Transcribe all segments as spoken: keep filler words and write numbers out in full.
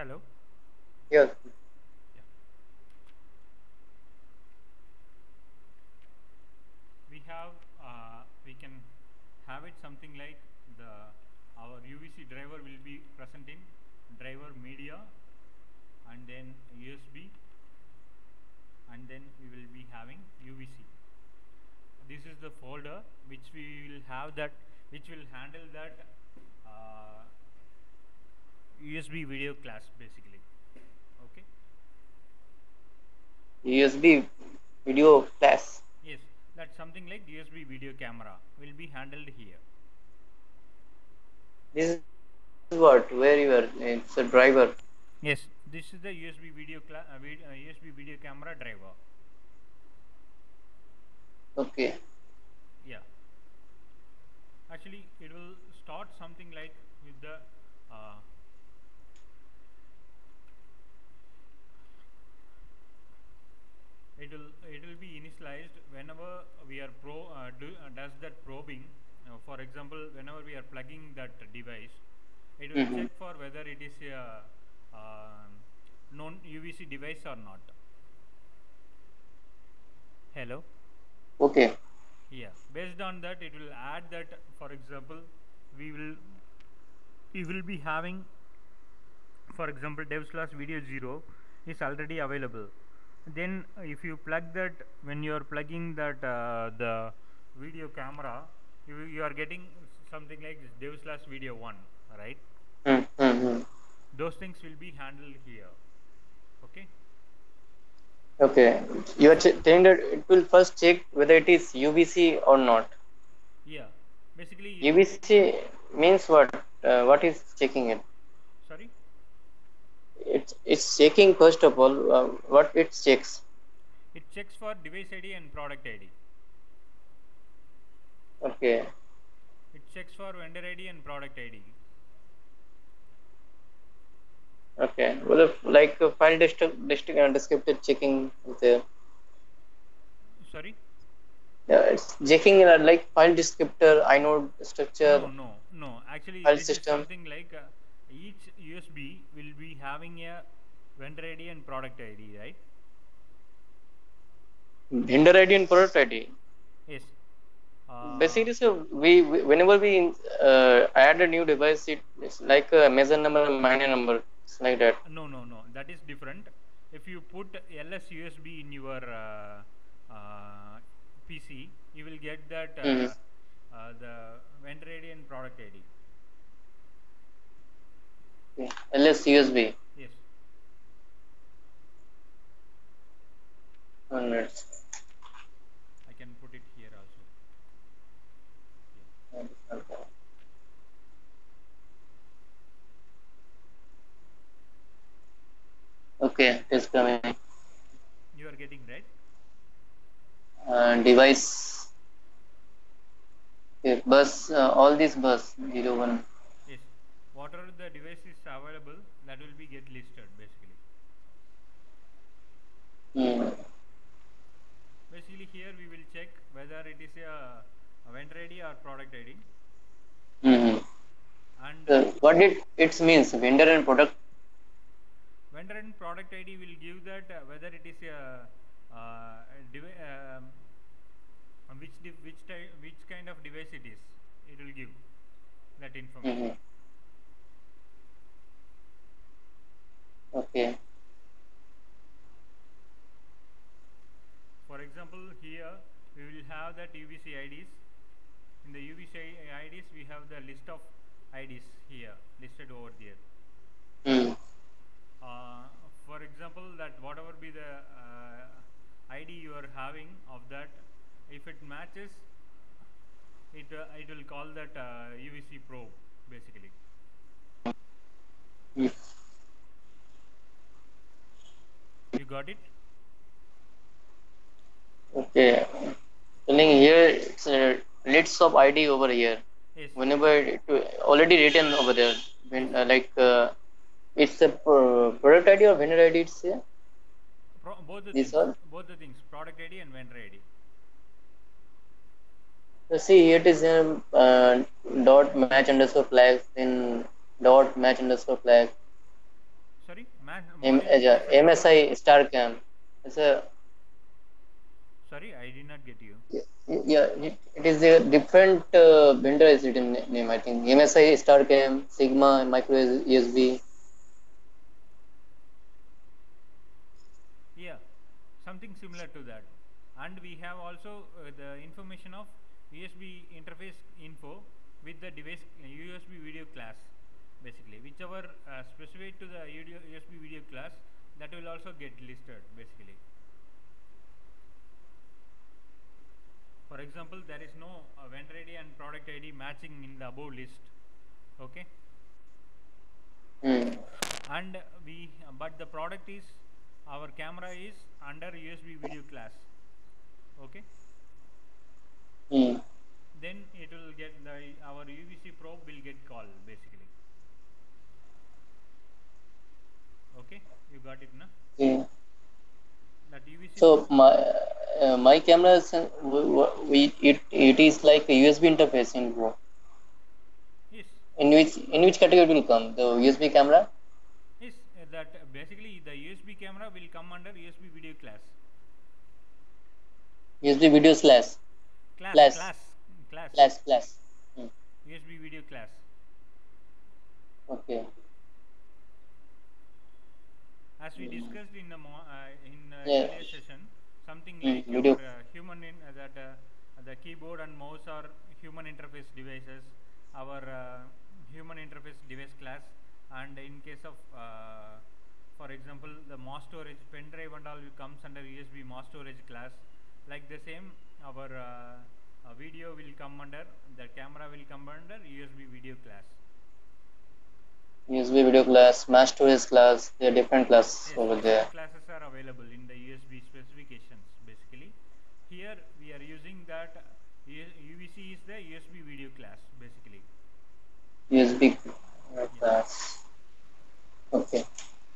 Hello. Yes. Yeah. We have uh, we can have it something like the our U V C driver will be present in driver media, and then U S B, and then we will be having U V C. This is the folder which we will have that which will handle that uh, U S B video class basically. Okay. U S B video class. Yes, that's something like U S B video camera will be handled here. This is what where you are. It's a driver. Yes, this is the U S B video cla- uh, vid- uh, U S B video camera driver. Okay. Yeah, actually, it will start something like with the uh, it will it will be initialized whenever we are pro uh, do uh, does that probing. Uh, for example, whenever we are plugging that device, it will Mm-hmm. check for whether it is a uh, non U V C device or not. Hello. Okay. Yeah. Based on that, it will add that. For example, we will we will be having, for example, dev slash video zero is already available. Then uh, if you plug that, when you are plugging that uh, the video camera, you, you are getting something like this dev slash video one, right? Mm-hmm. Those things will be handled here. Okay. Okay. You are So ch- saying that it will first check whether it is U V C or not. yeah, basically it will. U V C means what? Uh, what is checking it? Sorry. It's it's checking first of all. Uh, what it checks. It checks for device I D and product I D. Okay. It checks for vendor I D and product I D. Okay. Well, if, like uh, file descriptor, descriptor, descriptor checking is there. Sorry. Yeah, it's checking uh, like file descriptor, inode No, structure, no, no. Actually, file this is system. something like uh, each U S B will be having a vendor I D and product I D, right? Vendor I D and product I D. Yes. Uh, Basically, so we, we whenever we uh, add a new device, it, it's like a major number and minor number. It's like that. no, no, no. That is different. If you put L S U S B in your uh, uh, P C, you will get that Mm-hmm. uh, uh, the vendor I D and product I D. Okay. L S U S B. Yes. One minute. I can put it here also. Okay, it is coming. You are getting right. Uh, device. Okay, bus. Uh, all these bus zero one. Yes. Whatever the device is available, that will be get listed basically. Hmm. Basically, here we will check whether it is a, a vendor I D or product I D, Mm-hmm. and uh, So what it it means vendor and product. vendor and product I D will give that uh, whether it is a, uh, a devi- um, which de- which type which kind of device it is. It will give that information. Mm-hmm. Okay. For example, here we will have that U V C I Ds. In the U V C I Ds, we have the list of I Ds here listed over there. Mm. Uh, for example, that whatever be the uh, I D you are having of that, if it matches, it uh, it will call that uh, U V C probe basically. Mm. You got it? Okay. Telling here it's a lists of I D over here. Yes, Whenever it already written over there, yes. when uh, like uh, it's a pro- product I D or vendor I D. It's here. Pro- both the This things, all. both the things, product I D and vendor I D. So see here it is um, uh, dot match underscore flag, then dot match underscore flag. Sorry. Sorry, man, M- module uh, specific for. M S I Star Cam. It's a Sorry, I did not get you. yeah. It, it is a different uh, vendor is written name. I think M S I Star Cam, Sigma, Micro U S B. Yeah, something similar to that. And we have also uh, the information of U S B interface info with the device uh, U S B video class, basically. Whichever uh, specified to the U S B video class, that will also get listed, basically. For example, there is no uh, vendor I D and product I D matching in the above list. Okay. Hmm. And we, but the product is, our camera is under U S B video class. Okay. Hmm. Then it will get the our U V C probe will get called, basically. Okay, you got it, na? Yeah. That U V C So probe. my uh, my camera is uh, w- w- we it it is like a U S B interface info. Yes, In which in which category it will come? The U S B camera, yes. Uh, that uh, basically the U S B camera will come under U S B video class. U S B video slash Class, slash class, class. slash slash. Hmm. U S B video class. Okay. As we Hmm. discussed in the mo- uh, in uh, Yeah. earlier session, something Hmm. like our Video. uh, human in uh, that uh, the keyboard and mouse are human interface devices. Our uh, human interface device class, and in case of uh, for example, the mass storage pen drive and all comes under U S B mass storage class. Like the same, our uh, uh, video will come under, the camera will come under U S B video class. U S B video class, mass storage class. There are different classes Yes, over there. different classes are available in the U S B specifications, basically. Here we are using that uh, U V C is the U S B video class, basically. U S B Yes, class. Okay.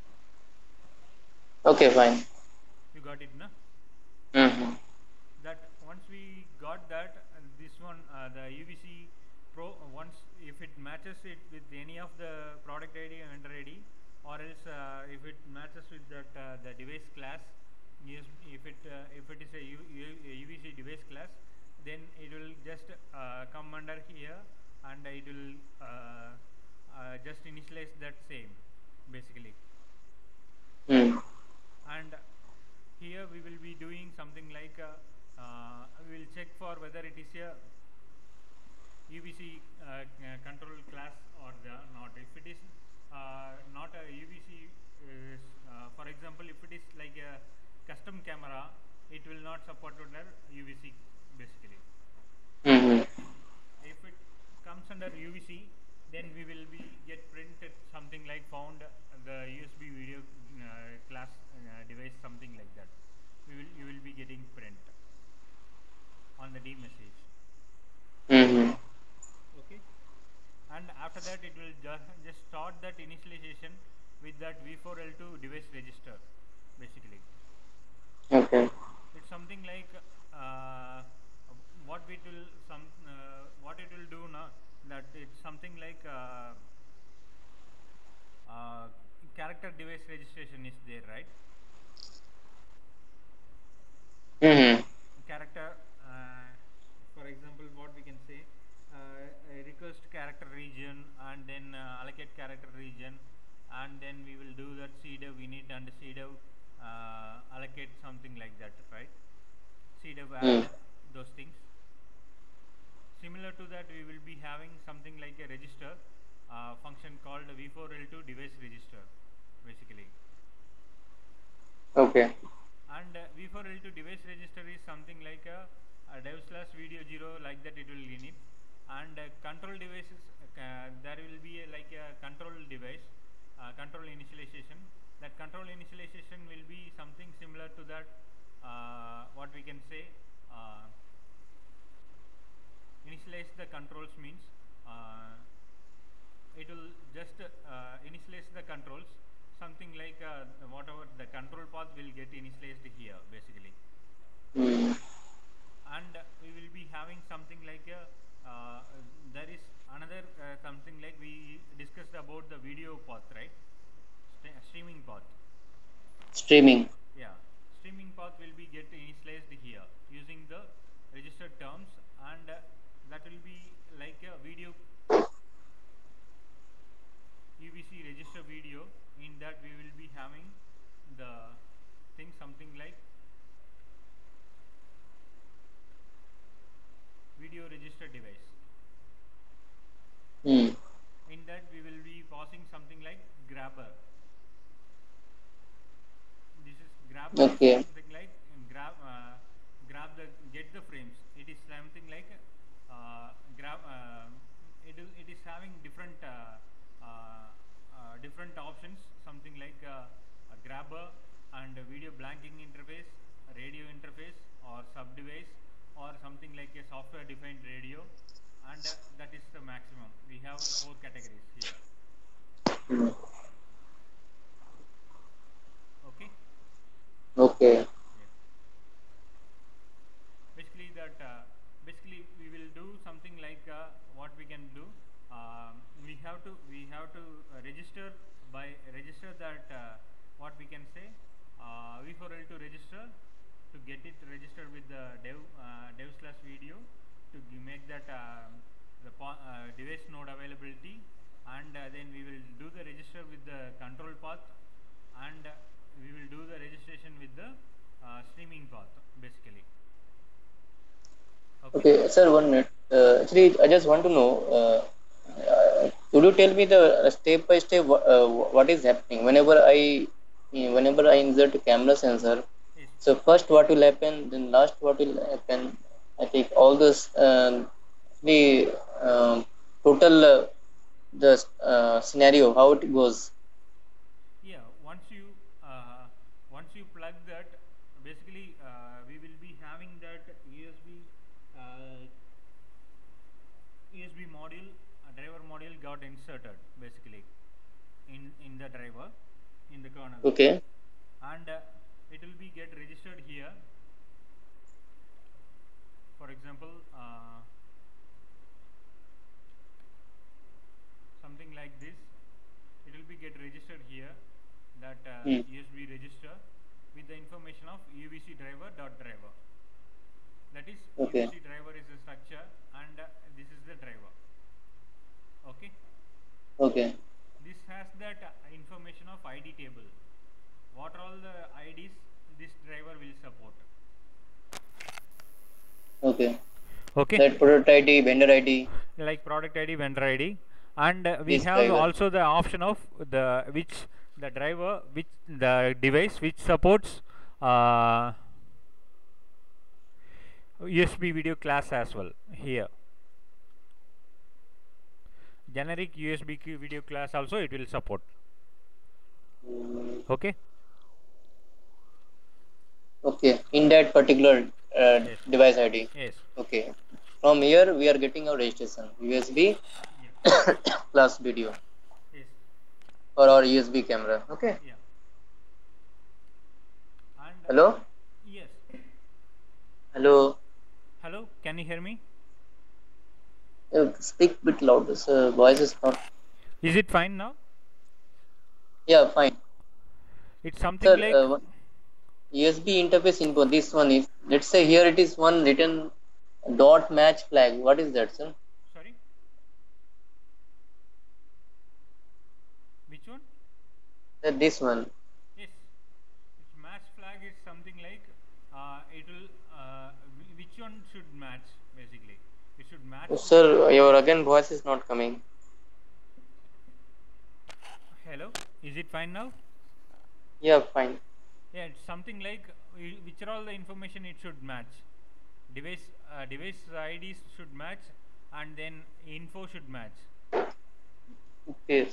Okay. Fine. you got it, na? Mm-hmm. That once we got that, uh, this one, uh, the U V C Pro, uh, once if it matches it with any of the product I D and vendor I D, or else uh, if it matches with that uh, the device class, yes, if it uh, if it is a U, U, a U V C device class, then it will just uh, come under here, and it will uh, uh, just initialize that same, basically. Hmm. And here we will be doing something like uh, uh, we will check for whether it is a U V C uh, uh, control class or the not. If it is uh, not a U V C, is, uh, for example, if it is like a custom camera, it will not support under U V C, basically. Mm-hmm. If it comes under U V C, then we will be get printed something like found the U S B video uh, class uh, device, something like that. We will you will be getting print on the D message. Mm-hmm. Okay, and after that it will ju just start that initialization with that V four L two device register, basically. Okay. It's something like uh, what it will some uh, what it will do now, that it's something like uh, uh, character device registration is there, right? Mm-hmm. Character, uh, for example, what we can say, uh, a request character region, and then uh, allocate character region, and then we will do that cdev init and cdev uh, allocate, something like that, right? Cdev Mm. add, those things. Similar to that, we will be having something like a register uh, function called V four L two device register, basically. Okay. And uh, V four L two device register is something like a, a dev slash video zero, like that it will init. And uh, control devices, uh, there will be a, like a control device, uh, control initialization. That control initialization will be something similar to that, uh, what we can say, uh, initialize the controls means uh, it will just uh, initialize the controls, something like uh, whatever the control path will get initialized here, basically. Mm. And uh, we will be having something like a, uh, there is another uh, something like we discussed about the video path, right? St streaming path. Streaming. Yeah, streaming path will be get initialized here using the registered terms, and uh, that will be like a video U V C register video. In that we will be having the thing something like video register device. Hmm. In that we will be passing something like grabber. This is grabber is Okay. something like um, grab uh, grab the get the frames. It is something like uh, grab uh, it is it is having different uh, uh, uh, different options, something like uh, a grabber and a video blanking interface, a radio interface, or sub device, or something like a software defined radio, and uh, that is the maximum. We have four categories here. Hmm. Okay. Okay. Yes. Basically that uh, basically we will do something like uh, what we can do. Um, we have to we have to uh, register by register that uh, what we can say uh, v four L to register to get it registered with the dev uh, dev slash video to g- make that uh, the po- uh, device node availability, and uh, then we will do the register with the control path, and uh, we will do the registration with the uh, streaming path basically. Okay. Okay, sir, one minute. Uh, actually, I just want to know. Uh, uh, could you tell me the uh, step by step wha- uh, what is happening whenever I whenever I insert a camera sensor? Yes. So first, what will happen? Then last, what will happen? I think all this um, the um, total uh, the uh, scenario how it goes. Yeah, once you uh, once you plug that, basically uh, we will be having that U S B uh, U S B module, uh, driver module got inserted basically in in the driver in the kernel, Okay. and uh, it will be get registered here. For example, uh, something like this, it will be get registered here, that uh, Hmm. U S B register with the information of U V C driver dot driver. That is Okay. U V C driver is the structure, and uh, this is the driver. Okay, Okay. this has that uh, information of I D table. What are all the I Ds this driver will support? Okay. Okay, That product I D, vendor I D, like product I D, vendor I D, and uh, we this have driver. also the option of the which the driver which the device which supports uh, U S B video class as well here. Generic U S B Q video class also it will support. Mm, Okay. okay. In that particular uh, Yes. device I D. Yes. Okay. From here we are getting our registration U S B Yeah. plus video Yes. or our U S B camera. Okay. Yeah. And uh, Hello. yes. Hello. Hello. Can you hear me? Uh, speak bit loud. This uh, voice is not. Is it fine now? Yeah, fine. It's something Sir, like uh, one- U S B interface info. This one is. Let's say here it is one written dot match flag. What is that, sir? sorry. Which one? Uh, this one. Yes. Its match flag is something like uh, it will uh, whi- which one should match basically. It should match Oh, with sir, the. your again voice is not coming. Hello. Is it fine now? Yeah, fine. Yeah, it's something like whi- which are all the information it should match. Device uh, device I Ds should match, and then info should match. Okay.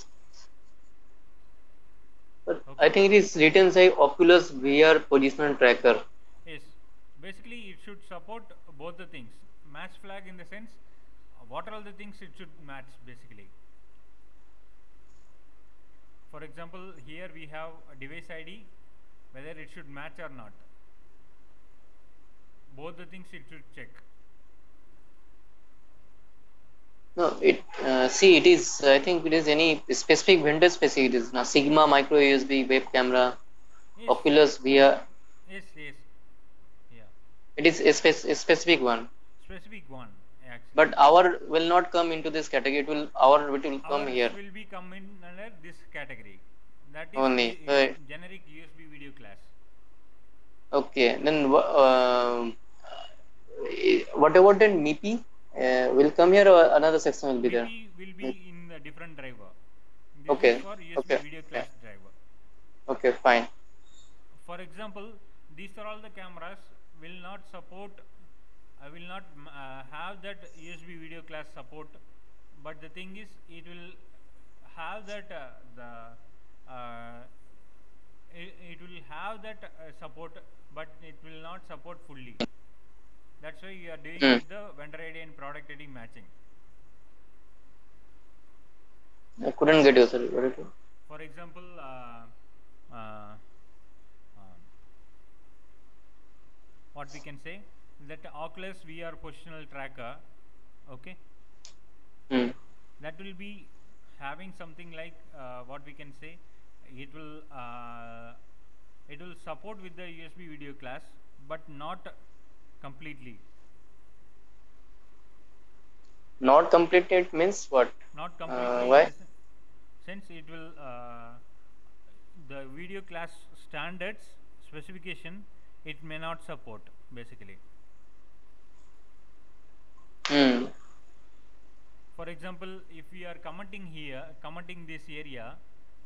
But I Okay. think it is written say Oculus V R position tracker. Yes. Basically, it should support both the things. Match flag in the sense, uh, what are all the things it should match basically. For example, here we have a device I D, whether it should match or not. Both the things it should check. No, it uh, see, it is. I think it is any specific vendor specific. It is now Sigma micro U S B web camera, Yes, Oculus V R. yes, yes, yeah. It is a, spec- a specific one. Specific one actually. But our will not come into this category. It will our it will come Ours here will be come in under this category. That is only. vi- Uh, generic U S B video class. okay. Then wha- uh, what about then M I P I? Uh, will come here or another section will be there? M I P I will be in a different driver. This is Okay. for U S B Okay. video Okay. class driver. Okay. Fine. For example, these are all the cameras will not support. I will not uh, have that U S B video class support, but the thing is, it will have that uh, the uh, it, it will have that uh, support, but it will not support fully. That's why you are doing Hmm. with the vendor I D and product I D matching. I couldn't get you, sir. What is it? For example, uh, uh, um, what we can say that Oculus V R positional tracker, okay, Hmm. that will be having something like uh, what we can say. It will uh, it will support with the U S B video class, but not completely. Not completed means what? Not Uh, completely in why? the sen- sense it will uh, the video class standards specification it may not support basically. Hmm. For example, if we are commenting here, commenting this area,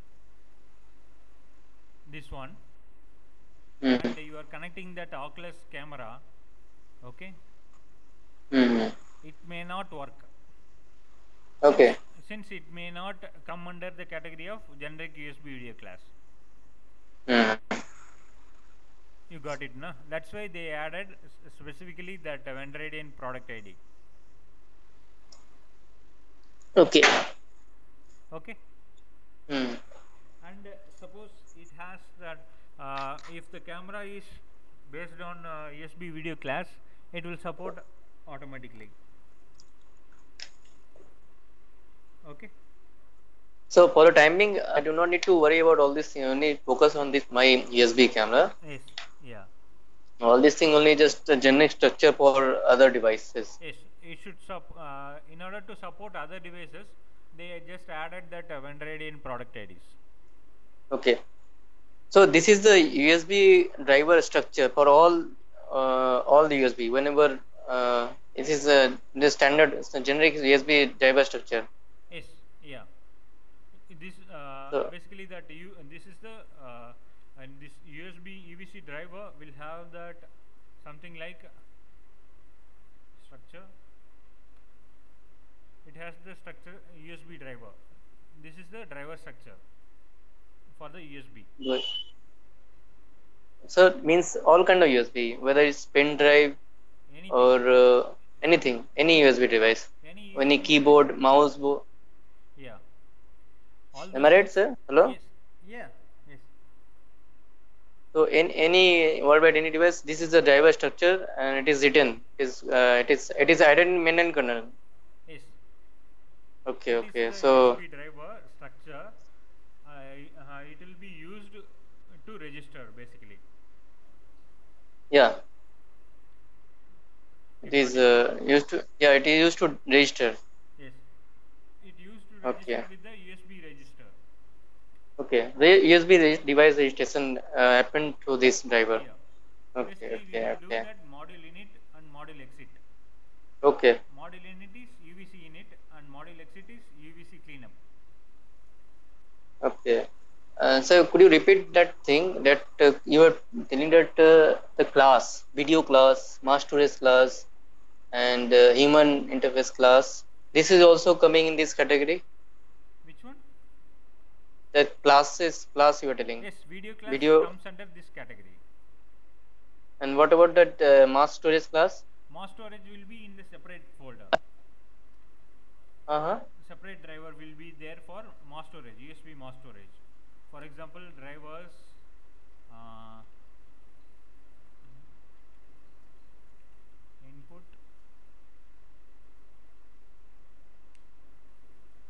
this one, Hmm. and you are connecting that Oculus camera, okay, Hmm. it may not work. Okay. Since, since it may not come under the category of generic U S B video class. Hmm. You got it, no? That's why they added s- specifically that uh, vendor I D and product I D. Okay. Okay. Hmm. And uh, suppose it has that uh, if the camera is based on uh, U S B video class, it will support automatically. Okay. So for the time being, I do not need to worry about all this. I only focus on this my U S B camera. Yes. Yeah. All this thing only just a generic structure for other devices. Yes. It should sup. Uh, in order to support other devices, they just added that uh, vendor I D and product I Ds. Okay. So this is the U S B driver structure for all uh, all the U S B. Whenever uh, it is a the standard it's a generic U S B driver structure. Yes. Yeah. This uh, So basically that you this is the uh, and this U S B E V C driver will have that something like structure. It has the structure U S B driver. This is the driver structure for the U S B. good. So it means all kind of U S B, whether it's pen drive Anything, or uh, anything, any U S B device, any any U S B device. keyboard, mouse, bo- Yeah. All am those I right, things. sir? Hello. Yes. Yeah. Yes. So in any worldwide any device, this is the driver structure, and it is written. It is uh, it is it is added in main and kernel. Yes. Okay, That is okay. the So U S B driver structure. Uh, uh, it will be used to register basically. yeah, You it got is it? uh, used to yeah it is used to register. Yes. It used to register Okay, with the U S B register. okay. Re- U S B re- device registration uh, happened to this driver. Yeah. Okay, Basically, we okay, will do okay, that module init and module exit. okay, Module init is U V C init and module exit is U V C cleanup. okay. Uh, so could you repeat that thing that uh, you were telling that uh, the class, video class, mass storage class, and uh, human interface class. This is also coming in this category. Which one? The classes class you are telling Yes, video class video, comes under this category. and what about that uh, mass storage class? Mass storage will be in the separate folder. Uh huh. Separate driver will be there for mass storage, U S B mass storage. For example, drivers. Uh, input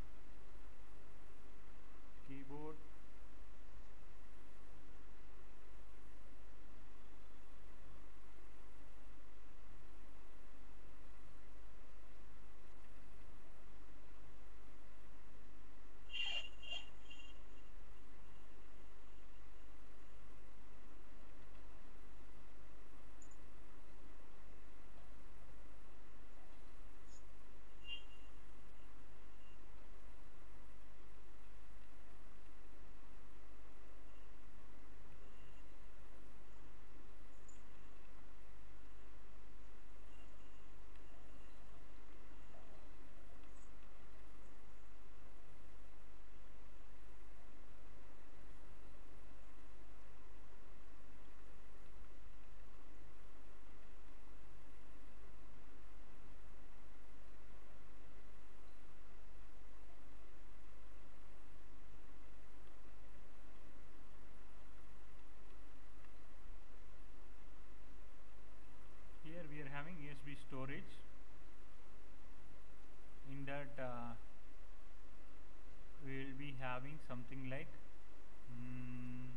having something like mm,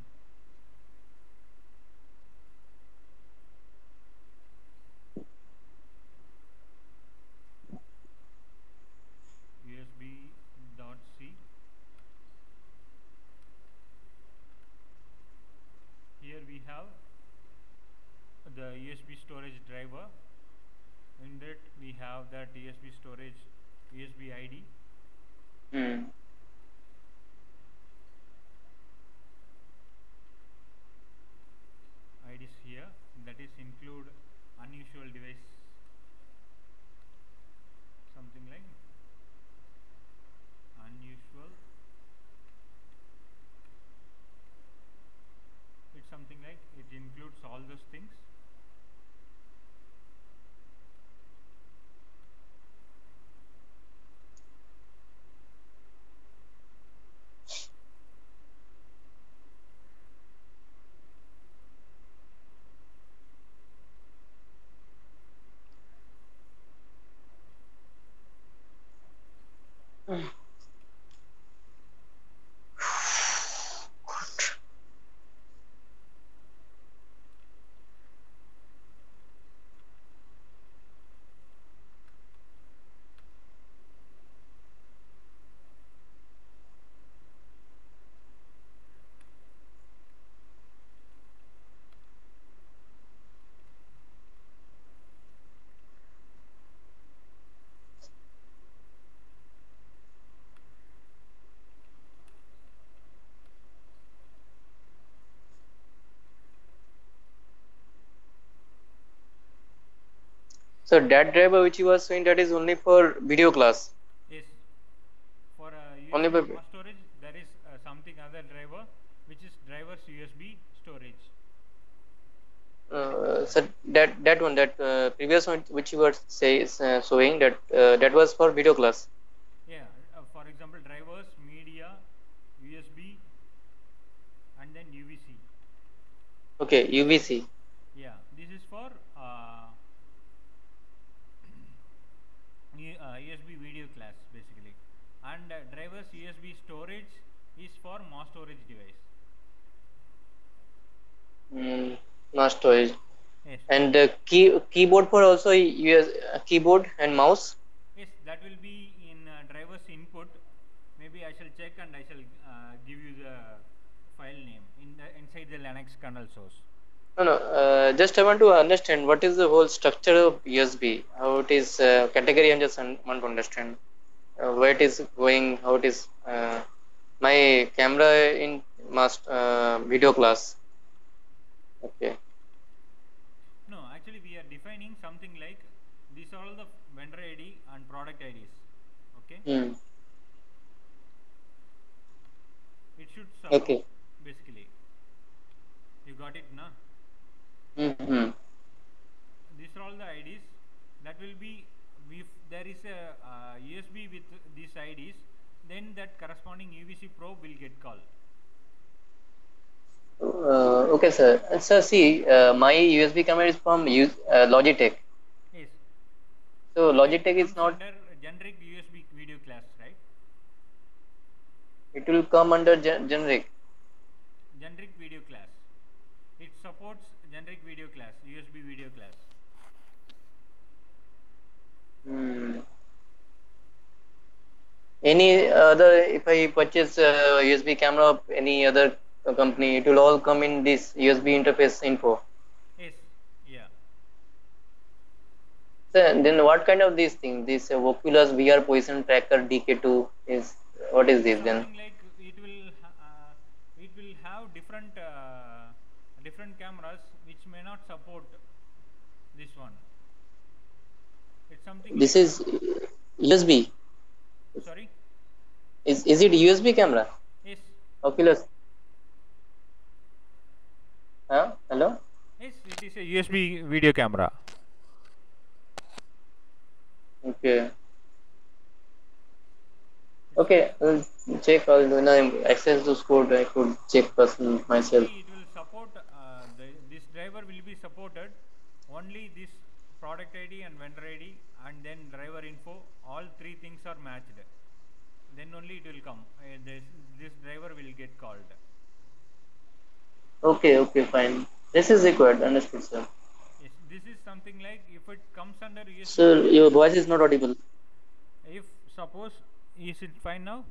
U S B dot C. Here we have the U S B storage driver. In that we have that U S B storage U S B I D. Hmm. I Ds here, that is include unusual device, something like unusual. It's something like it includes all those things. So that driver which you were saying, that is only for video class. Yes, for uh, Only U S B for mass storage there is uh, something other driver which is drivers U S B storage. uh, so that that one, that uh, previous one which you were say uh, showing, that uh, that was for video class. Yeah, uh, for example drivers, media, U S B and then U V C. Okay, U V C. Yeah, this is for uh, U- uh, U S B video class basically, and uh, drivers U S B storage is for mass storage device. Mm, not storage. Yes, And uh, key keyboard for also U S uh, keyboard and mouse. yes, that will be in uh, drivers input. Maybe I shall check and I shall uh, give you the file name in the inside the Linux kernel source. No, no. Uh, just I want to understand what is the whole structure of U S B. How it is uh, category. I just un- want to understand uh, where it is going. How it is. Uh, my camera in must uh, video class. Okay. No, actually we are defining something like these are all the vendor I D and product I Ds. Okay, Hmm. it should support Okay. basically. You got it, na? Mm-hmm. These are all the I Ds that will be, if there is a uh, U S B with these I Ds, then that corresponding U V C probe will get called. Uh, okay, sir. Uh, Sir, see, uh, my U S B camera is from U- uh, Logitech. Yes, So it, it Logitech is comes not. under generic U S B video class, right? It will come under gen- generic. Generic video class. It supports generic video class, U S B video class. Hmm. Any other, if I purchase uh, U S B camera of any other uh, company, it will all come in this U S B interface info. Yes, yeah. So then what kind of these things? This uh, Oculus V R position tracker D K two is, what is It's this then? something like it will ha- uh, it will have different uh, different cameras which may not support this one. It's something This like is U S B. sorry. Is is it U S B camera? Yes, Oculus. Huh? Hello? yes. It is a U S B video camera. Okay. It's Okay, I'll check. I'll when I access this code, I could check person myself. basically it will support uh, the, this driver will be supported only this product I D and vendor I D and then driver info. All three things are matched. then only it will come. Uh, this this driver will get called. Okay, okay, fine. This is required. Understood, sir. Yes, this is something like if it comes under U S B Sir, video. your voice is not audible. If suppose, is it fine now?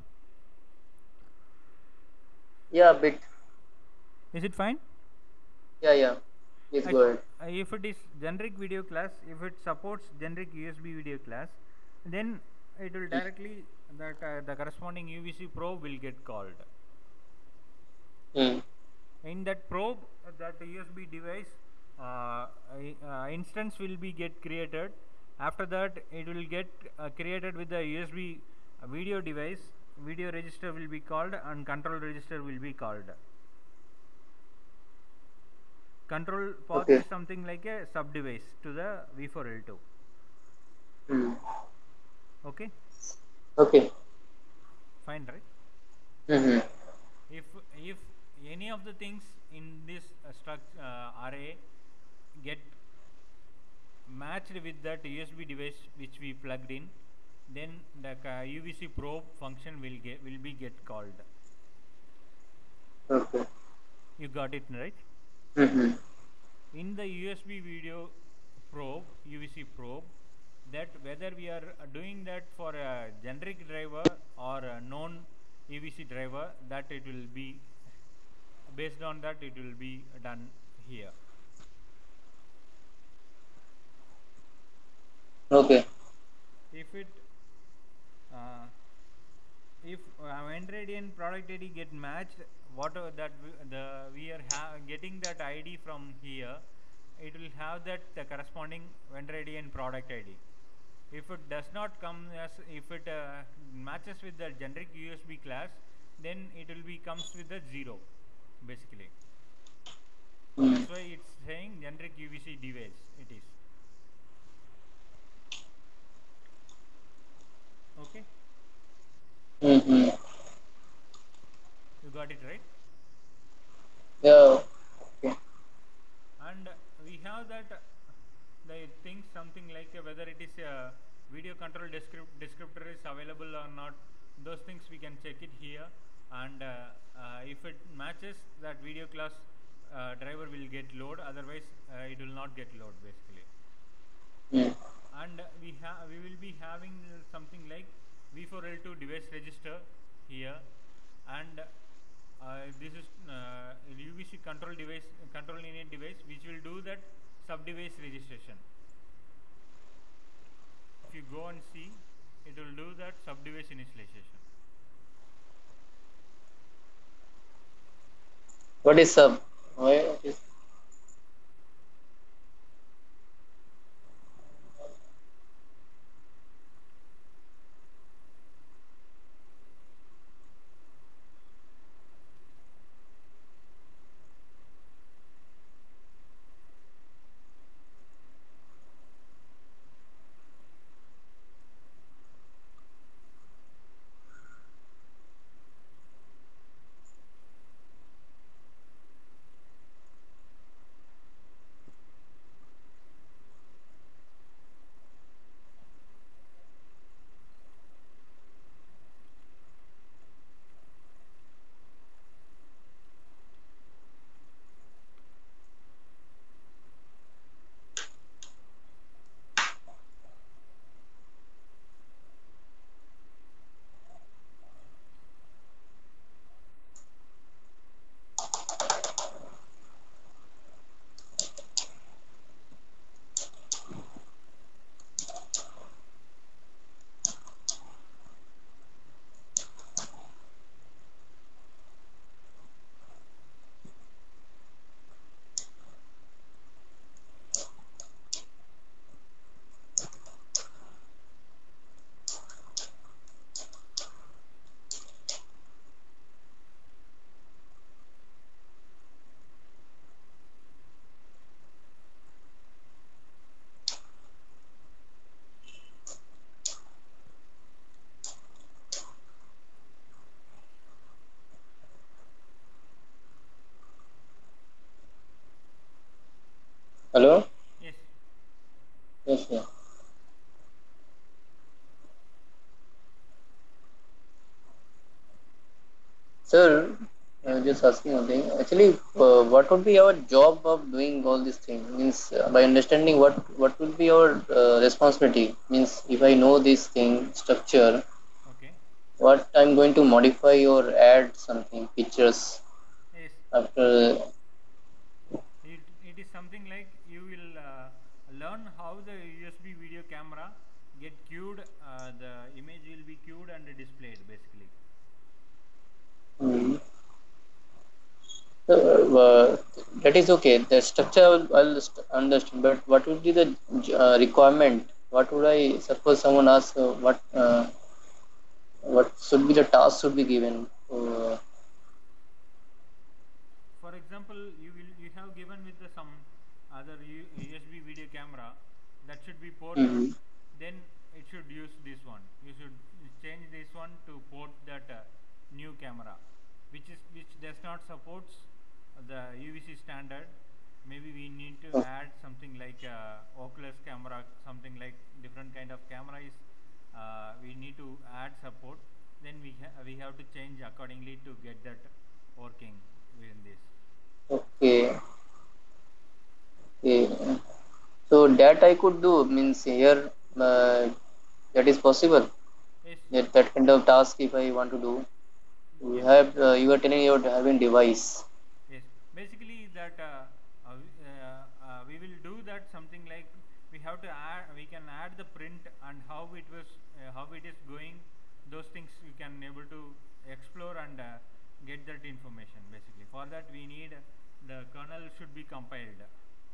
Yeah, bit. Is it fine? Yeah, yeah. Please If go ahead. uh, if it is generic video class, if it supports generic U S B video class, then it will directly that uh, the corresponding U V C probe will get called. Hmm. In that probe, uh, that U S B device uh, uh, instance will be get created. After that, it will get uh, created with the U S B video device. Video register will be called and control register will be called. Control path Okay. is something like a sub device to the V four L two. Hmm. Okay, Okay. fine, right? Mm-hmm. If if any of the things in this uh, struct uh, array get matched with that U S B device which we plugged in, then the uh, U V C probe function will get will be get called. Okay. You got it right? Mm-hmm. In the U S B video probe, U V C probe, that whether we are uh, doing that for a generic driver or a known U V C driver, that it will be based on that it will be done here. Okay. If it uh, if uh, vendor I D and product I D get matched, whatever that we, the we are ha getting that I D from here, it will have that the corresponding vendor I D and product I D. If it does not come as if it uh, matches with the generic U S B class, then it will be comes with the zero, basically. Mm. That's why it's saying generic U V C device. It is okay. Mm-hmm. You got it right. Yeah. Okay. And we have that uh, the thing something like uh, whether it is a video control descript descriptor is available or not. Those things we can check it here, and uh, uh, if it matches, that video class uh, driver will get load. Otherwise, uh, it will not get load basically. Mm. And we have we will be having uh, something like V four L two device register here, and uh, this is uh, U V C control device control unit device which will do that sub device registration. If you go and see, it will do that sub device initialization. What is sub? Why is Sir, Yes. uh, just asking one thing. Actually, uh, what would be our job of doing all these things? Means uh, by understanding what what will be our uh, responsibility? Means if I know this thing structure, Okay. what I'm going to modify or add something pictures Yes. after. It, it is something like you will uh, learn how the U S B video camera get queued. Uh, the image will be queued and displayed basically. Hmm. So, uh, that is okay. The structure I'll, I'll st- understand, but what would be the uh, requirement? What would I suppose someone asks uh, what uh, what should be the task should be given? Uh, For example, you will you have given with the some other U- USB video camera that should be ported. mhm. Then it should use this one. You should change this one to port that uh, new camera, which is which does not supports the U V C standard. Maybe we need to Oh, add something like uh, Oculus camera, something like different kind of camera is. Uh, we need to add support. Then we ha- we have to change accordingly to get that working within this. okay. Okay. So that I could do means here uh, that is possible. Yes, That that kind of task if I want to do. You yes, have uh, you are telling you are having device. yes. Basically, that uh, uh, we- uh, uh, we will do that something like we have to add. We can add the print and how it was, uh, how it is going. Those things we can able to explore and uh, get that information. Basically, for that we need the kernel should be compiled.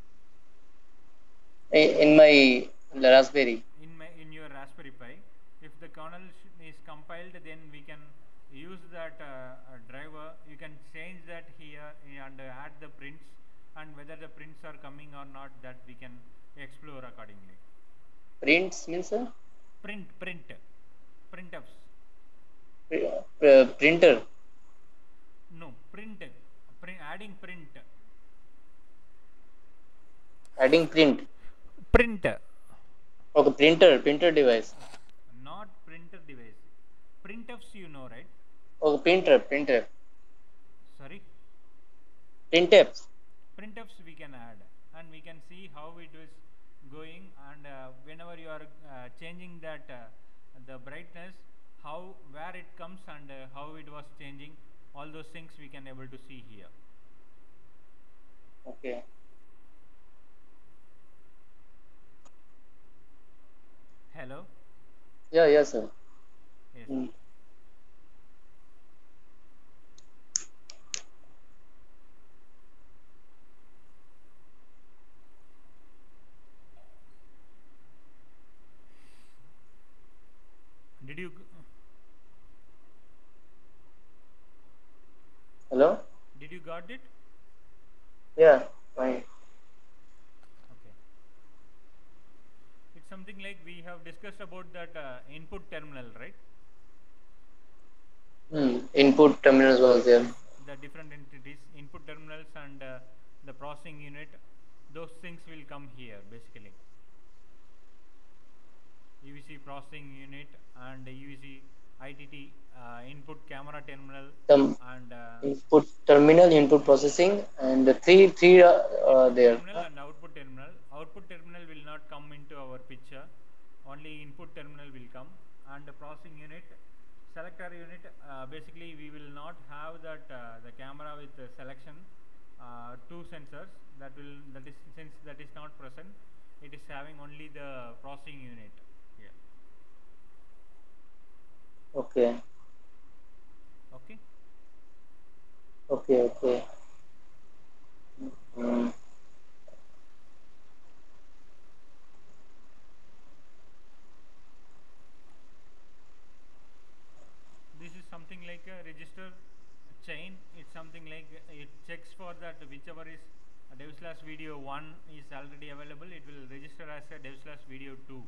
I- In my Raspberry. in my in your Raspberry Pi. If the kernel sh- is compiled, then we can use that uh, uh, driver. You can change that here and uh, add the prints, and whether the prints are coming or not, that we can explore accordingly. Prints means uh, Print, print, printfs. pr- uh, printer. No, print, print, adding print, Adding print. print, Okay, printer, printer device. not printer device. Printfs, you know, right? Okay, printer, printer, Sorry. printfs. Printfs we can add, and we can see how it is going, and uh, whenever you are uh, changing that uh, the brightness, how where it comes and uh, how it was changing, all those things we can able to see here. Okay. Hello. Yeah, yes, sir. Yes. Mm. Did you g- Hello. did you got it? Yeah, fine. Okay. It's something like we have discussed about that uh, input terminal, right? Hmm. Input terminals was there. Yes, the different entities, input terminals and uh, the processing unit, those things will come here basically. U V C processing unit and U V C I T T uh, input camera terminal Some and uh, input terminal, input processing, and the three three uh, uh, input there. terminal and output terminal. Output terminal will not come into our picture, only input terminal will come, and the processing unit, selector unit, uh, basically we will not have that uh, the camera with the selection, uh, two sensors, that will that is since that is not present, it is having only the processing unit here. Okay, Okay. okay, okay. Mm. This is something like a register chain. It's something like uh, it checks for that whichever is a dev slash video one is already available, it will register as a dev slash video two.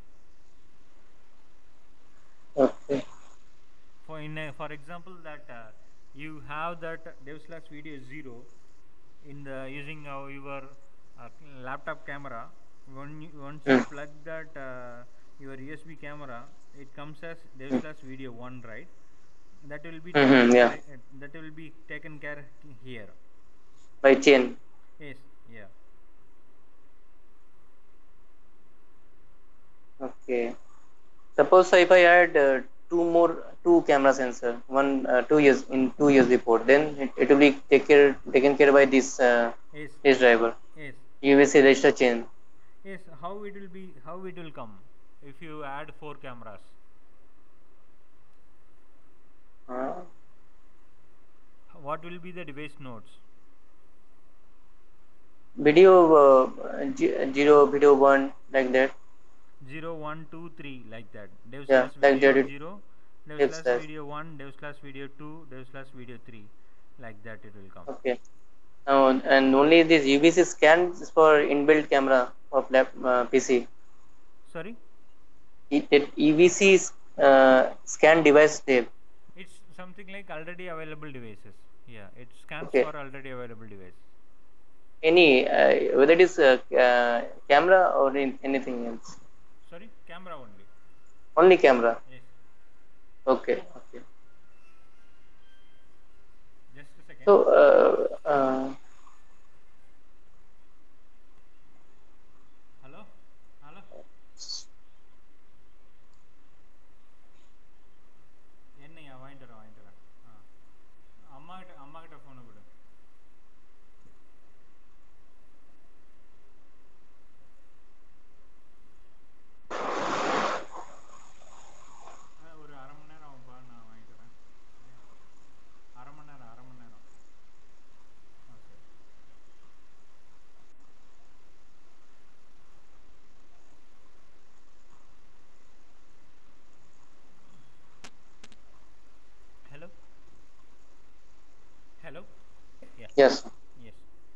Okay. For in a, for example that uh, you have that dev slash video zero in the using uh, your uh, laptop camera. When you, once you Mm. plug that uh, your U S B camera, it comes as dev Mm. slash video one, right? that will be Mm-hmm, taken yeah, care, uh, that will be taken care here. by chain. Yes, yeah. Okay. Suppose if I add uh, two more two camera sensor, one uh, two years in two years report, then it, it will be take care, taken care by this uh, Yes, this driver. yes, U V C register chain. yes. How it will be? How it will come if you add four cameras? Uh, What will be the device nodes? video uh, g- zero, video one, like that. Zero, one, two, three, like that. Dev Yeah, slash like that video it zero, dev gives slash us. video one, dev slash video two, dev slash video three, like that it will come. Okay. Now, and only this U V C scan is for inbuilt camera of lap, uh, P C. Sorry, It, it U V C uh, scan device tab. it's something like already available devices. Yeah, it scans Okay. for already available device. Any uh, whether it is uh, uh, camera or in anything else. Sorry, camera only. Only camera. Yes, Okay. Okay. just a second. So uh, uh, Hello, hello. என்னையா வாங்கிட்டு வரேன் வாங்கிட்டு வரேன் ஆ அம்மா கிட்ட அம்மா கிட்ட ஃபோனை கொடு. ஆ, ஒரு அரை மணி நேரம் ஆகும்பா, நான் வாங்கிட்டு வரேன். அரை மணி நேரம் அரை மணி நேரம். Okay. Hello, hello. Yeah. yes, Yes.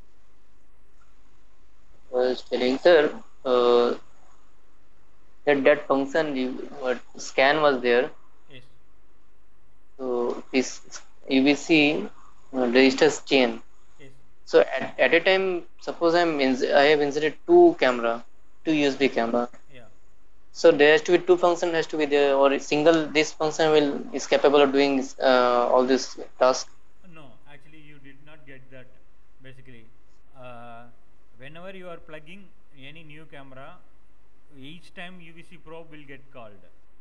I was telling sir uh, that that function you, what scan was there. Yes. So this U V C uh, registers chain. Yes. So at, at a time, suppose I'm ins- I have inserted two camera, two U S B camera. Yeah. So there has to be two function has to be there, or a single this function will is capable of doing uh, all this task. No, actually you did not get that. Basically, uh, whenever you are plugging any new camera, each time U V C probe will get called.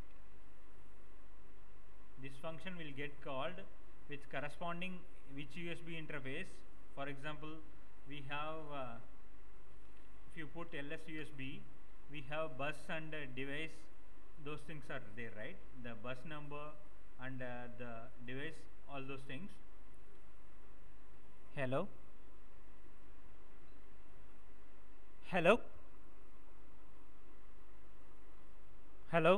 This function will get called with corresponding which U S B interface. For example, we have uh, if you put L S U S B, we have bus and uh, device. Those things are there, right? The bus number and uh, the device, all those things. Hello. Hello. Hello.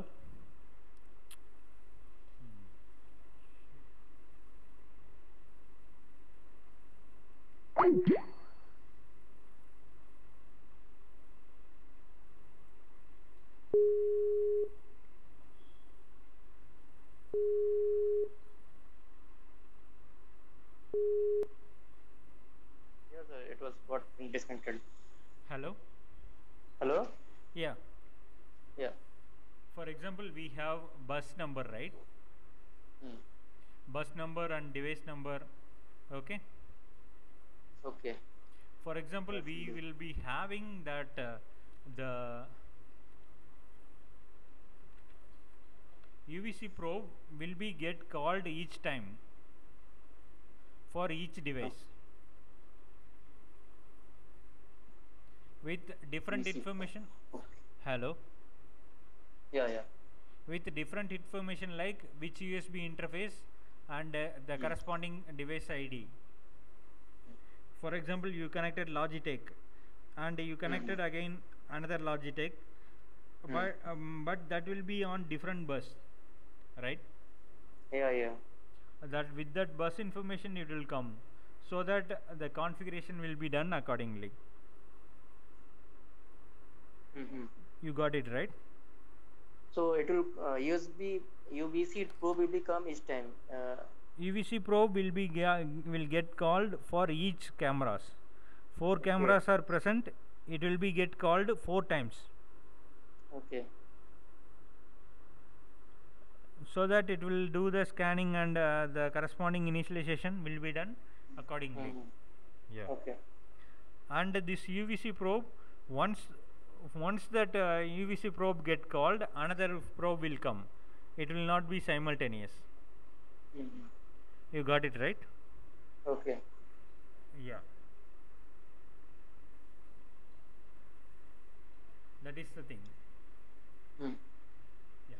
Yes, sir, it was got disconnected. Hello. Hello. Yeah. Yeah. For example, we have bus number, right? Hmm. Bus number and device number. Okay. Okay. For example, we will be having that uh, the U V C probe will be get called each time for each device with different U V C. information. Okay. Hello. Yeah, yeah. With different information like which U S B interface and uh, the Hmm. corresponding device I D. For example, you connected Logitech and you connected Hmm. again another Logitech, Hmm. but um, but that will be on different bus, right? Yeah, yeah. That with that bus information it will come, so that the configuration will be done accordingly. Mm-hmm. You got it, right? So it will uh, U S B U V C probe will become each time. Uh, U V C probe will be ga- will get called for each cameras. Four Okay. cameras are present. It will be get called four times. okay. so that it will do the scanning and uh, the corresponding initialization will be done accordingly. Mm-hmm. Yeah. Okay. And this U V C probe, once once that uh, U V C probe get called, another probe will come. It will not be simultaneous. Mm-hmm. You got it right? Okay. Yeah. That is the thing. Mm. Yeah.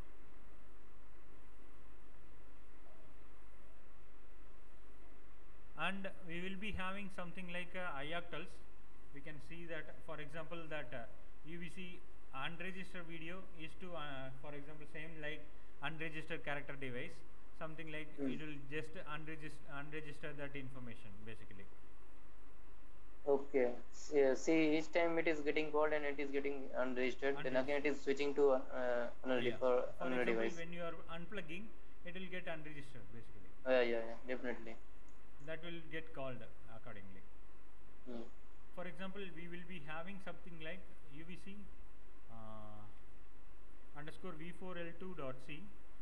And we will be having something like uh, I octals. We can see that, for example, that uh, U V C unregistered video is to, uh, for example, same like unregistered character device. Something like Mm. it will just unregister, unregister that information basically. Okay. Yeah, see, each time it is getting called and it is getting unregistered, then again it is switching to uh, another, Yeah. for For another example, device. when you are unplugging, it will get unregistered basically. Uh, yeah, yeah, definitely. That will get called accordingly. Mm. For example, we will be having something like U V C uh, underscore v four l two dot c.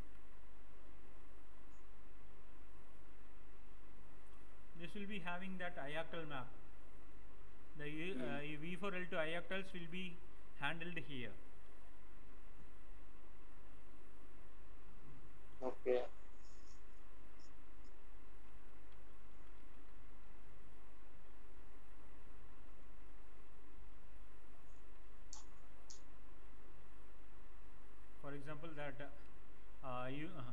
This will be having that I octal map. The Mm. uh, v four l two I octals will be handled here. Okay. For example, that uh, you uh,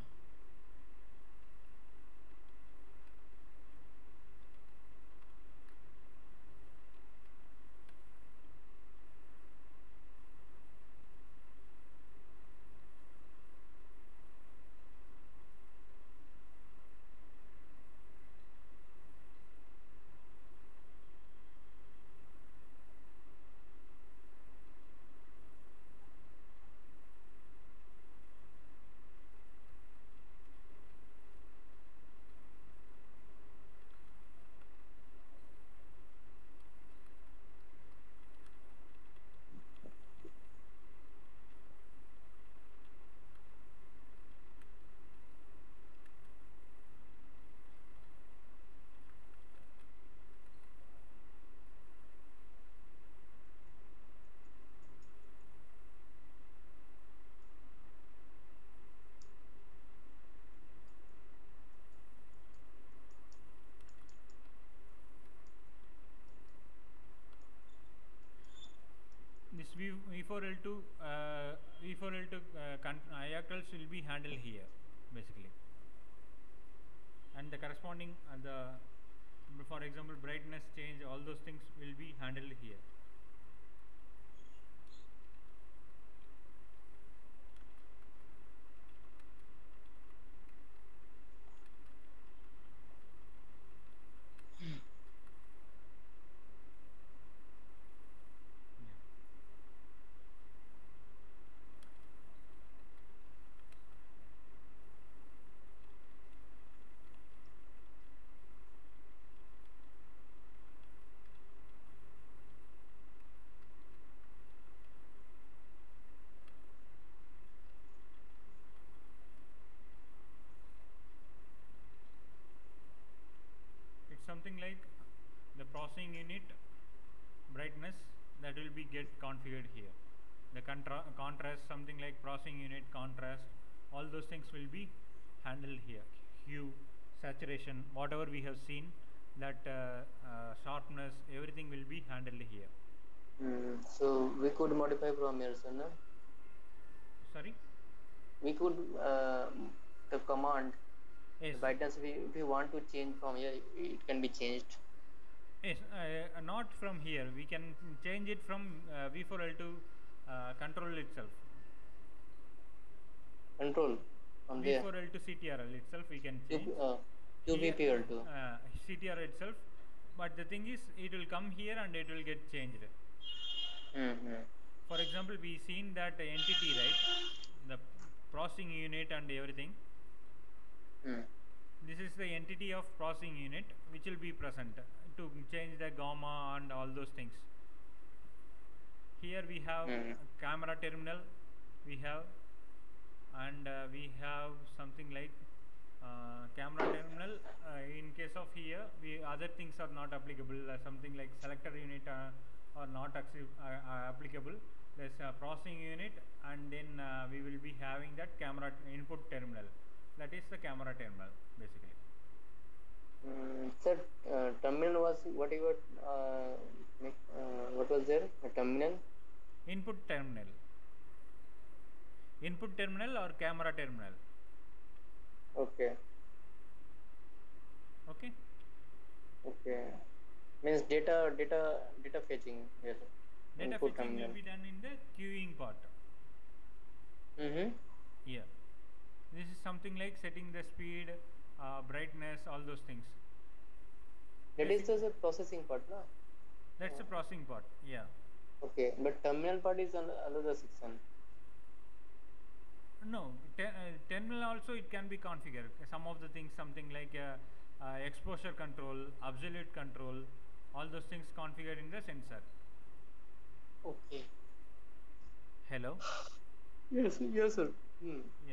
this v, v4l2 uh, v four l two uh, I octals will be handled here basically, and the corresponding uh, the for example brightness change, all those things will be handled here. Yeah. It's something like the processing unit brightness that will be get configured here. The contra contrast, something like processing unit contrast, all those things will be handled here. Hue, saturation, whatever we have seen, that uh, uh, sharpness, everything will be handled here. Mm. So we could modify from here, sir, no? Sorry? We could uh, the command. Yes. By chance, we, if we want to change from here, it can be changed. Yes, uh, not from here. We can change it from uh, v four l two uh, control itself. Control from there. v four l two C T R L itself we can change. Q, uh, Q V P L two. Uh, C T R L itself. But the thing is, it will come here and it will get changed. Mm-hmm. For example, we seen that entity, right? The processing unit and everything. Mm. This is the entity of processing unit which will be present to change the gamma and all those things. Here we have Mm. camera terminal, we have and uh, we have something like uh, camera terminal. Uh, in case of here, we other things are not applicable. Uh, something like selector unit uh, are not accept, uh, uh, applicable. There's a processing unit, and then uh, we will be having that camera input terminal. That is the camera terminal basically. Mm, sir, uh, terminal was what you were, uh, make- uh, what was there? A terminal? Input terminal. Input terminal or camera terminal. Okay. Okay. Okay. Means data, data, data fetching. Yes. Data Input fetching terminal. will be done in the queuing part. Mm-hmm. Yeah. This is something like setting the speed, uh, brightness, all those things. That is Basic- just a processing part, no? That's the processing part. Yeah. Okay. But terminal part is an- another section. No, te- uh, terminal also it can be configured. Some of the things, something like uh, uh, exposure control, absolute control, all those things configured in the sensor. Okay. Hello. Yes, yes, sir. Hmm. Yeah.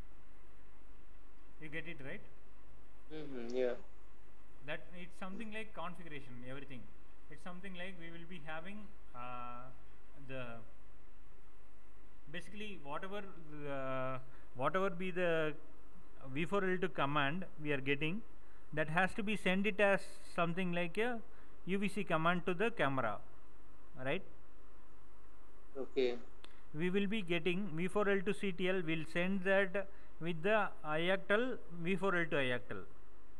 You get it right? Mm-hmm. Yeah. That it's something like configuration, everything. It's something like we will be having uh, the basically whatever the, whatever be the v four L two command we are getting, that has to be send it as something like a U V C command to the camera, right? Okay. We will be getting v four L two C T L will send that with the I A C T L v four L two I A C T L,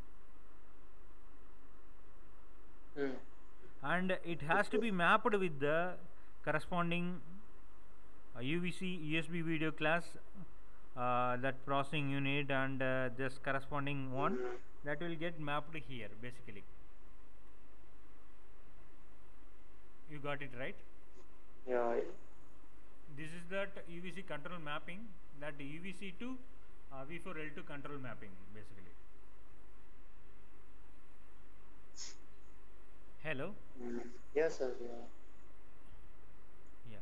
Hmm. and it has to be mapped with the corresponding uh, U V C U S B video class, uh, that processing unit, and uh, this corresponding one that will get mapped here basically. You got it right? Yeah. This is that U V C control mapping, that U V C to uh, v four L two control mapping basically. Hello. Mm. Yes, sir. Yeah. Yeah,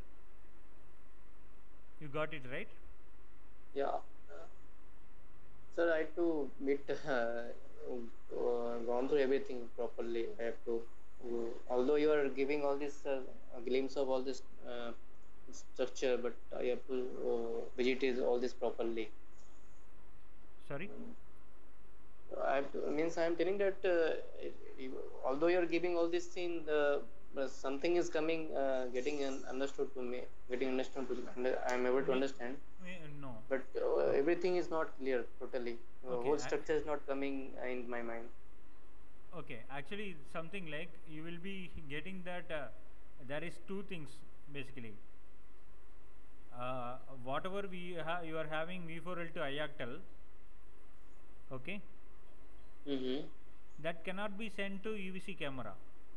you got it right? Yeah. Sir, I have to meet, uh, uh, gone through everything properly. I have to, uh, although you are giving all this uh, a glimpse of all this uh, structure, but I have to uh, visit is all this properly. Sorry. I have to, means I am telling that uh, you- although you are giving all this thing, uh, but something is coming, uh, getting un- understood to me, getting understood to me. I am able to Me, understand, me uh, no. but uh, everything is not clear totally. The Okay. whole I, structure is not coming in my mind. okay. Actually, something like you will be getting that uh, there is two things basically. Uh, whatever we ha- you are having v four L two I A C T L, okay, Mm-hmm. that cannot be sent to U V C camera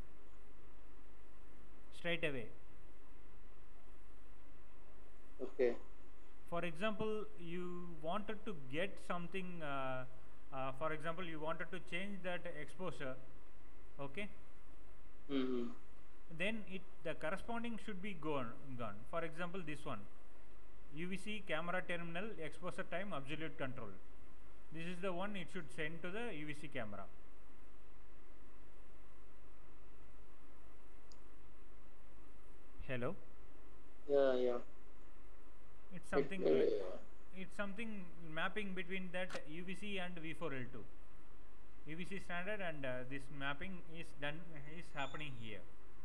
straight away. Okay. For example, you wanted to get something. Uh, uh, for example, you wanted to change that exposure, okay. Mm-hmm. Then it the corresponding should be gone gone. For example, this one, U V C camera terminal exposure time absolute control. This is the one it should send to the U V C camera. Hello. Yeah, yeah. It's It, something uh, like it's something mapping between that U V C and v four L two. U V C standard, and uh, this mapping is done is happening here.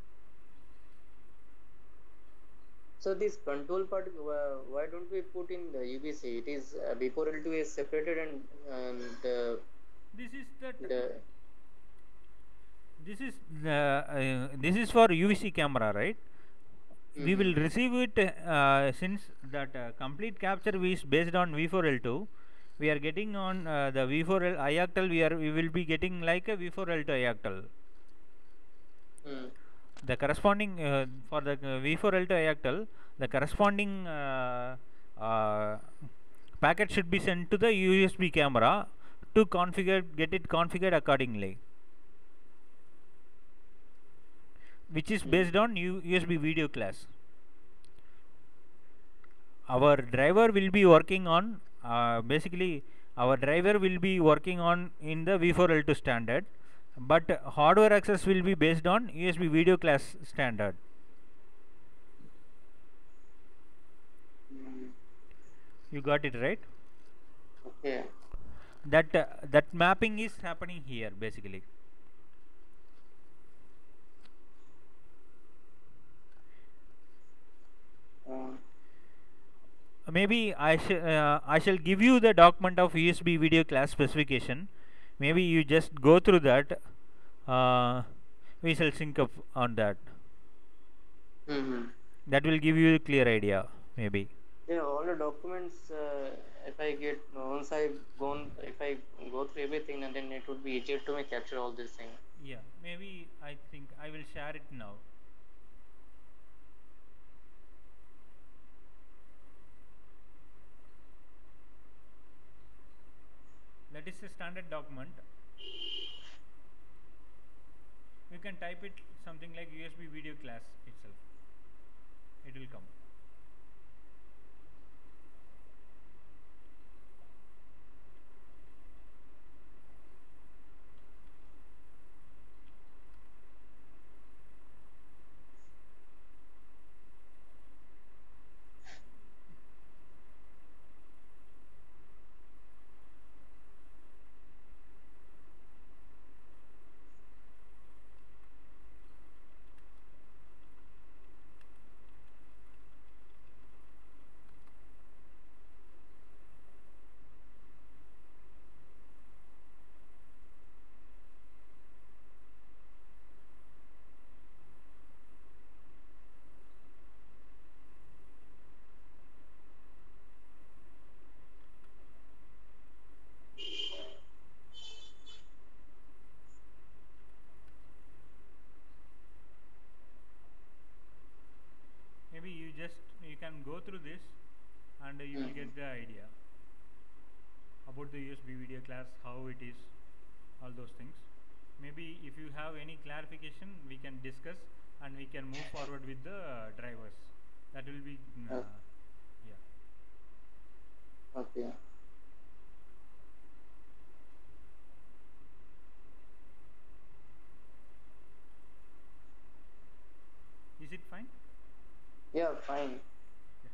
so this control part, uh, why don't we put in the U V C? It is uh, v four L two is separated, and and the This is that the this is the uh, this is for U V C camera, right? We mm-hmm. will receive it uh, since that uh, complete capture is based on v four L two. We are getting on uh, the v four L I A C T L. We are we will be getting like a v four L two I A C T L. Mm. The corresponding uh, for the uh, v four L two I A C T L, the corresponding uh, uh, packet should be sent to the U S B camera to configure get it configured accordingly, which is Mm. based on U- USB video class. our driver will be working on uh, basically our driver will be working on in the V four L two standard, but hardware access will be based on U S B video class standard. Mm, You got it right? okay. That uh, that mapping is happening here basically. Um, Maybe I shall uh, I shall give you the document of U S B video class specification. Maybe you just go through that. Uh, we shall sync up on that. mm-hmm. That will give you a clear idea. Maybe. Yeah, all the documents. Uh, if I get once I gone, if I go through everything, and then it would be easier to me capture all these things. Yeah. Maybe I think I will share it now. That is a standard document. You can type it something like U S B video class itself. It will come. Maybe you just you can go through this and you will Mm-hmm. get the idea about the U S B video class, how it is, all those things. Maybe if you have any clarification, we can discuss and we can move forward with the uh, drivers. That will be mm, Oh, uh, yeah. okay. Is it fine? Yeah, fine. Yeah.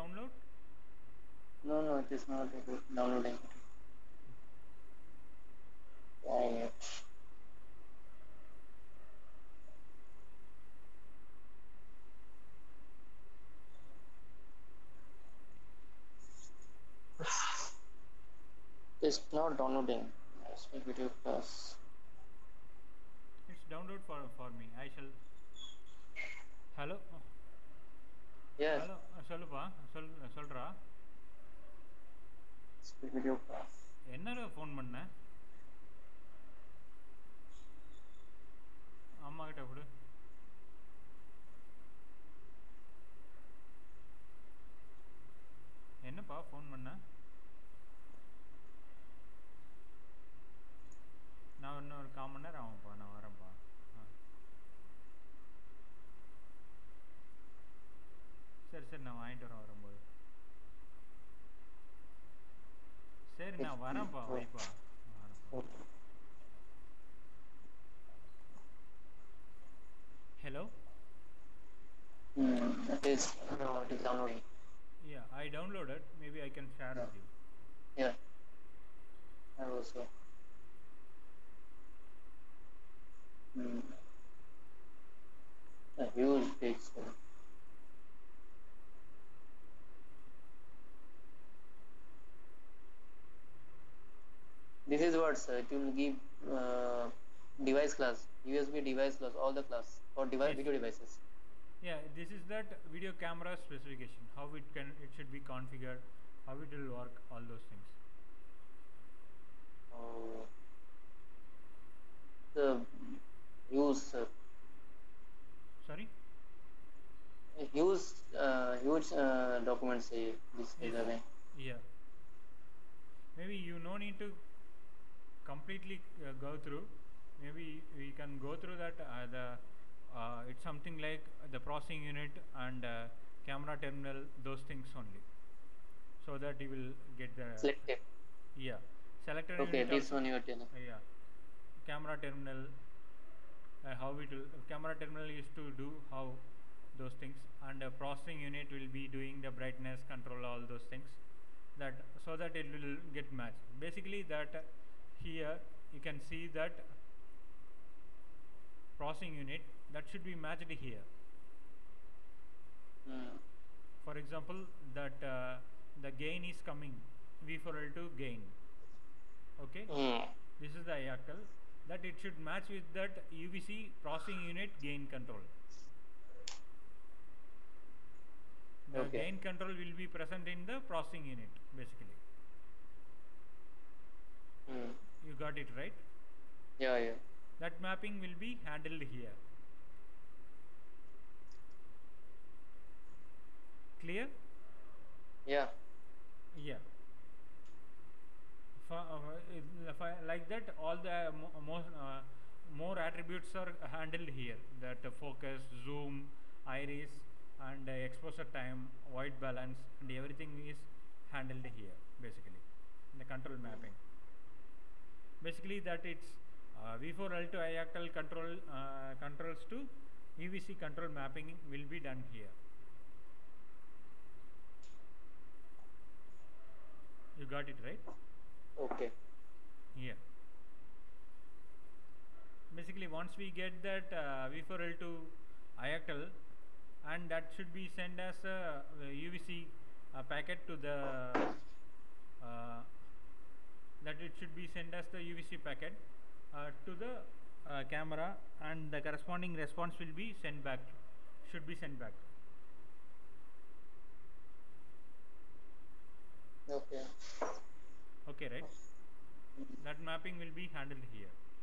download? No, no, it is not downloading. Trying it. It's not downloading. Let's make video class. It's download for for me. I shall. Hello. Yes. Hello. சொல்லுப்பா சொல் சொல்றா. Speak video class. என்னடா phone பண்ண? அம்மா கிட்ட கொடு. என்னப்பா phone பண்ண? நான் இன்னும் ஒரு கால் மணி நேரம் ஆகும்ப்பா, நான் வரேன்ப்பா. ஆ சரி சரி, நான் வாங்கிட்டு வரேன் வரும்போது. சரி நான் வரேன்ப்பா, வைப்பா. Hello? Hmm, it is, no, it is downloading. Yeah, I downloaded. Maybe I can share Yeah. with you. Yeah. I also. Hmm. A huge pixel. This is what, sir. It will give uh, device class, U S B device class, all the class for device Yes. video devices. Yeah, this is that video camera specification. How it can, it should be configured, how it will work, all those things. Oh. The use uh, Sorry? a huge, uh, huge uh, documents here. This Yes. is again. Yeah. Maybe you no need to completely uh, go through. Maybe we can go through that. Uh, the uh, it's something like the processing unit and uh, camera terminal, those things only, so that you will get the Select it. yeah selected Okay, unit this also. one you are telling. Uh, yeah, camera terminal, uh, how it will camera terminal is to do how those things, and uh, processing unit will be doing the brightness control, all those things, that so that it will get matched. Basically that uh, here you can see that processing unit that should be matched here. Hmm. For example, that uh, the gain is coming V four L two gain. Okay, Hmm. this is the I A C L, that it should match with that U V C processing unit gain control. The Okay. gain control will be present in the processing unit basically. Hmm. You got it right? Yeah, yeah. That mapping will be handled here. Clear? Yeah. Yeah. For, uh, for like that, all the mo more uh, more attributes are handled here. That uh, focus, zoom, iris, and uh, exposure time, white balance, and everything is handled here basically. The control mapping. Basically, that it's uh, V four L two I A C L control uh, controls to U V C control mapping will be done here. You got it right? Okay. Yeah. Basically, once we get that uh, V four L two I A C L, and that should be sent as a, uh, U V C uh, packet to the uh, that it should be sent as the U V C packet uh, to the uh, camera, and the corresponding response will be sent back, should be sent back. Okay. Okay, right? That mapping will be handled here.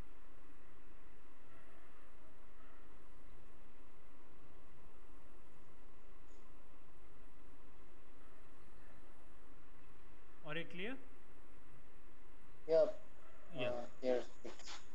Are you clear? Yeah. Yeah. Uh, here's it.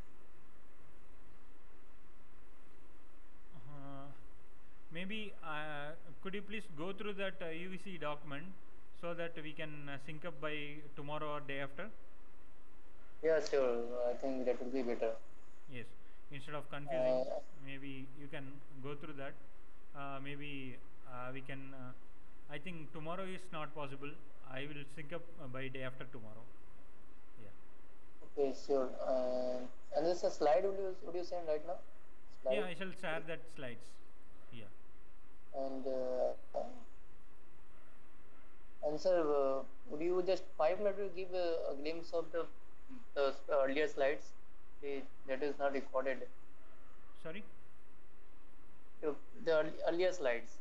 Uh, maybe uh, could you please go through that uh, U V C document so that we can uh, sync up by tomorrow or day after? Yeah, sure. I think that will be better. Yes. Instead of confusing, Uh, maybe you can go through that. Uh, maybe uh, we can uh, I think tomorrow is not possible. I will sync up uh, by day after tomorrow. Yeah. Okay, sure. And and this a slide would you would you send right now? Yeah, Slide. I shall share that slides. Yeah. And uh, and sir, uh, would you just five minutes will give a, a glimpse of the the earlier slides? The, that is not recorded. Sorry. The the earl- earlier slides.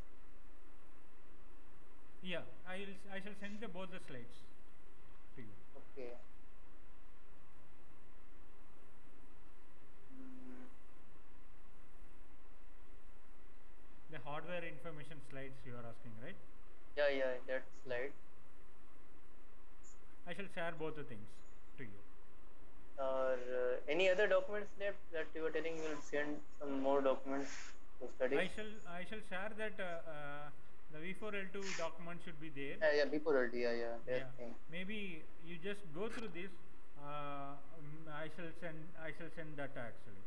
Yeah, I will. I shall send the both the slides to you. Okay. Mm, The hardware information slides you are asking, right? yeah, yeah, that Yeah. slide. I shall share both the things to you. Or uh, any other documents left that you were telling you'll send some more documents to study? I shall. I shall share that uh, uh, the V four L two document should be there. Yeah, yeah, before already, yeah, yeah, that Yeah. thing. Maybe you just go through this. Uh, um, I shall send. I shall send that actually.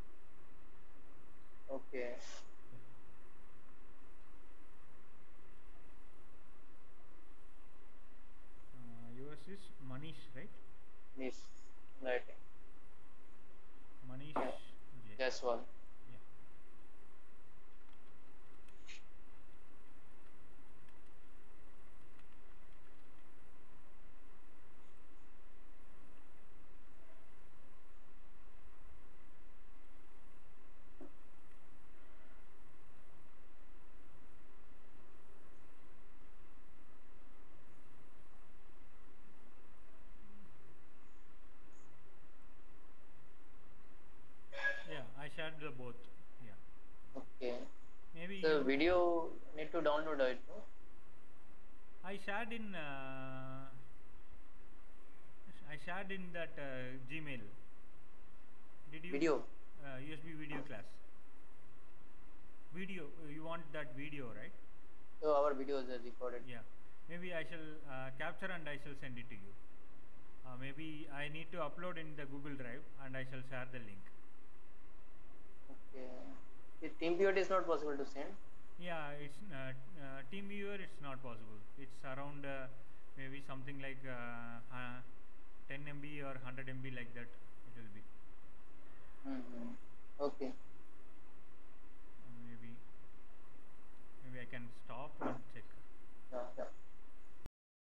Okay. Uh, yours is Manish, right? This lighting. Manish Yeah, J. that's one. Yeah. Yeah. I shared the both. Yeah. Okay. Maybe The you. video need to download it, no? I shared in. Uh, I shared in that uh, Gmail. Did you Video. uh, U S B video class? Video. uh, You want that video, right? So our videos are recorded. Yeah. Maybe I shall uh, capture and I shall send it to you. Uh, maybe I need to upload in the Google Drive and I shall share the link. Okay. The team viewer is not possible to send. Yeah, it's uh, uh, team viewer. It's not possible. It's around uh, maybe something like uh, uh, ten M B or one hundred M B like that. It will be. Mm-hmm. Okay. Uh, maybe maybe I can stop and